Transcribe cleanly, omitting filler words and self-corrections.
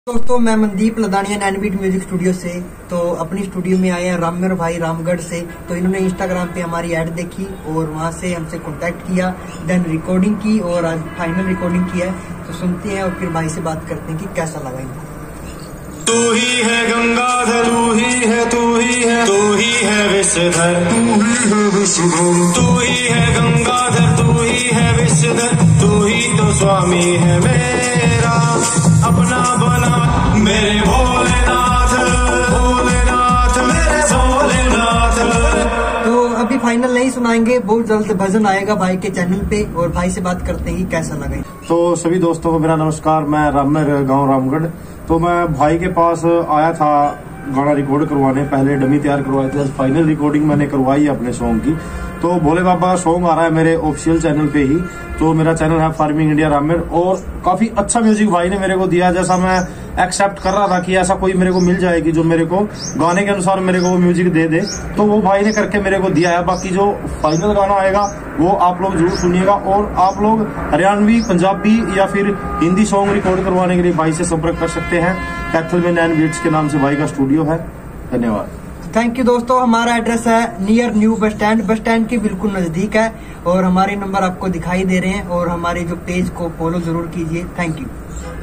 दोस्तों मैं मनदीप लदानिया नैनबीट म्यूजिक स्टूडियो से तो अपनी स्टूडियो में आए हैं राममेर भाई रामगढ़ से। तो इन्होंने इंस्टाग्राम पे हमारी ऐड देखी और वहां से हमसे कांटेक्ट किया, देन रिकॉर्डिंग की और आज फाइनल रिकॉर्डिंग की है। तो सुनते हैं और फिर भाई से बात करते हैं कि कैसा लगा इनको। तू ही है गंगाधर, तू ही है, तू ही है, तू ही है विषधर, तू ही है गंगाधर, तू ही है विषधर, तू ही तो स्वामी है मेरा अपना बना मेरे भोलेनाथ, भोलेनाथ मेरे भोलेनाथ। तो अभी फाइनल नहीं सुनाएंगे, बहुत जल्द भजन आएगा भाई के चैनल पे और भाई से बात करते हैं कि कैसा लगा। तो सभी दोस्तों को मेरा नमस्कार, मैं राममेर गांव रामगढ़। तो मैं भाई के पास आया था गाना रिकॉर्ड करवाने, पहले डमी तैयार करवाए थे, फाइनल रिकॉर्डिंग मैंने करवाई अपने सॉन्ग की। तो भोले बाबा सॉन्ग आ रहा है मेरे ऑफिशियल चैनल पे ही, तो मेरा चैनल है फार्मिंग इंडिया राममेर। और काफी अच्छा म्यूजिक भाई ने मेरे को दिया, जैसा मैं एक्सेप्ट कर रहा था कि ऐसा कोई मेरे को मिल जाएगी जो मेरे को गाने के अनुसार मेरे को वो म्यूजिक दे दे, तो वो भाई ने करके मेरे को दिया है। बाकी जो फाइनल गाना आएगा वो आप लोग जरूर सुनिएगा और आप लोग हरियाणवी, पंजाबी या फिर हिंदी सॉन्ग रिकॉर्ड करवाने के लिए भाई से संपर्क कर सकते हैं। कैथल में नैनबीट्स के नाम से भाई का स्टूडियो है। धन्यवाद। थैंक यू दोस्तों। हमारा एड्रेस है नियर न्यू बस स्टैंड के बिल्कुल नजदीक है और हमारे नंबर आपको दिखाई दे रहे हैं और हमारे जो पेज को फॉलो जरूर कीजिए। Thank you.